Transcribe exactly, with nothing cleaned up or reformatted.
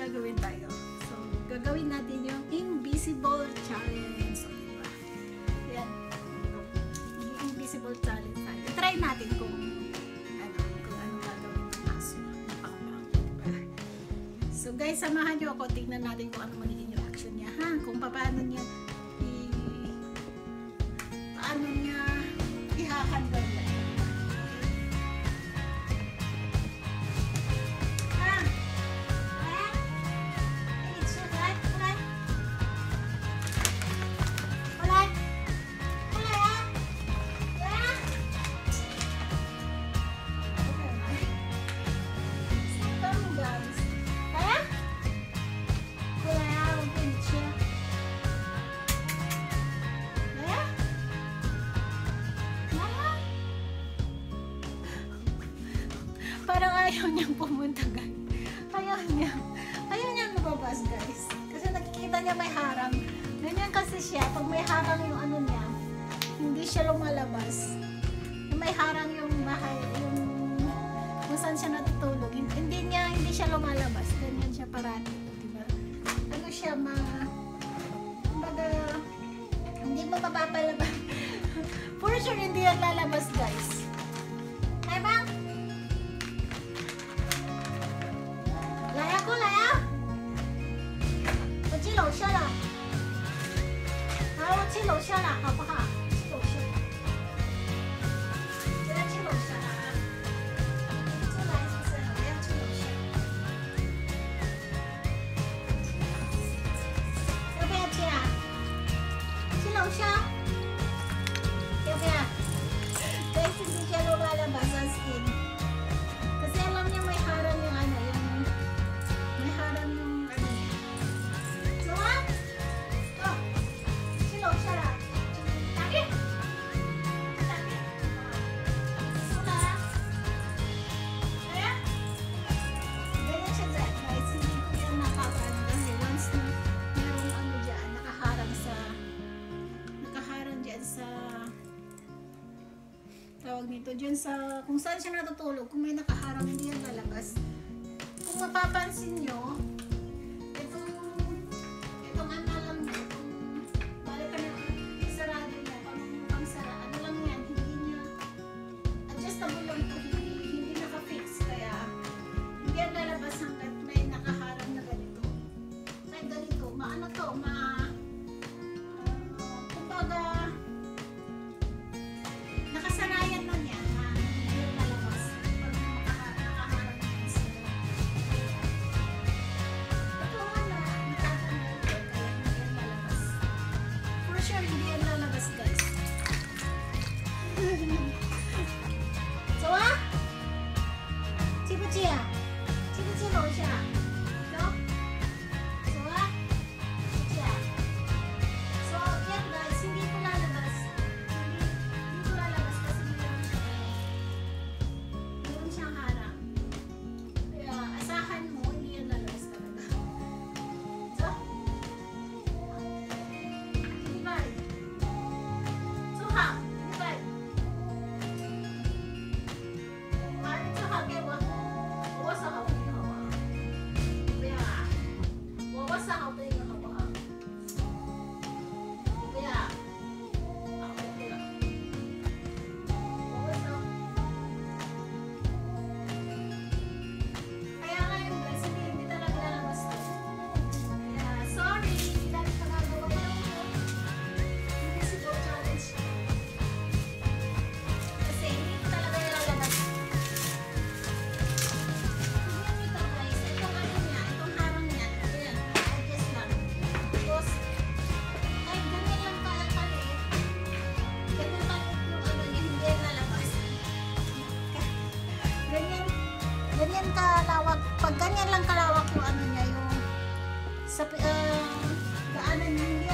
gagawin tayo. So, gagawin natin yung invisible challenge. So, diba? Yan. Yung invisible challenge tayo. Try natin kung ano, kung ano gagawin ng aso. Diba? So, guys, samahan nyo ako. Tignan natin kung ano magiging reaction niya. Ha? Kung paano niya i paano niya i-handle niya. Parang ayaw niyang pumunta, guys. Ayaw niya. Ayaw niyang lumabas, guys. Kasi nakikita niya may harang. Ganyan kasi siya. Pag may harang yung ano niya, hindi siya lumalabas. May harang yung bahay, yung kung saan siya natutulog. Hindi niya, hindi siya lumalabas. Ganyan siya parati. Diba? Ano siya, ma... Kumbaga, hindi mo mapapalabas. For sure, hindi yan lalabas, guys. Ay, bang? 楼下了，好，我去楼下了，好不好？去楼下，我要去楼下了啊！出来是不是？我要去楼下，要不要去啊？去楼下，要不要？Guys, hindi siya lumalabas sa skin. Kasi alam niya may harang yung ano, yung may harang yung tawag nito dyan sa kung saan siya natutulog, kung may nakaharang hindi yan lalabas. Kung mapapansin nyo, itong itong ano lang na itong balik ka na sarado niya, pang, pang sara, ano lang yan, hindi niya adjustable lang ito, hindi, hindi naka-fix, kaya hindi yan lalabas hanggat may nakaharang na ganito. Kaya ganito, maano to, ma uh, kumbaga nakasanayan na niya na hindi yung lalabas pag nakaharap niya sa ito na natatanggal ko kaya hindi yan lalabas. For sure hindi yan lalabas, guys. So ah? 去不去啊？去不去楼下？走，走啊？不去啊？ So yan, guys, hindi ko lalabas. Ganyan kalawak, pag ganyan lang kalawak yung ano niya, yung sa uh, daanan niya,